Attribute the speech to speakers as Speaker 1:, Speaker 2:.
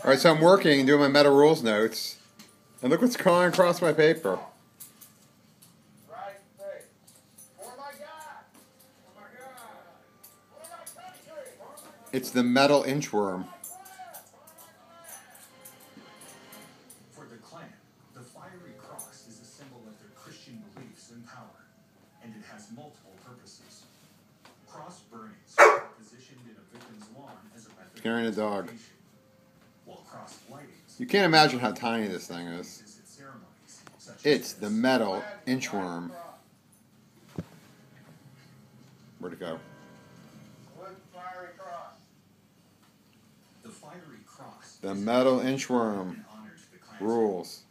Speaker 1: Alright, so I'm working, doing my meta rules notes. And look what's going across my paper. It's the metal inchworm.
Speaker 2: For the clan, the fiery cross is a symbol of their Christian beliefs and power, and it has multiple purposes. Cross burnings are positioned in a victim's lawn as a method of
Speaker 1: Carrying a dog.
Speaker 2: While cross lightings,
Speaker 1: You can't imagine how tiny this thing is. It's the metal inchworm. Where'd it go?
Speaker 2: the fiery cross
Speaker 1: The metal inchworm rules.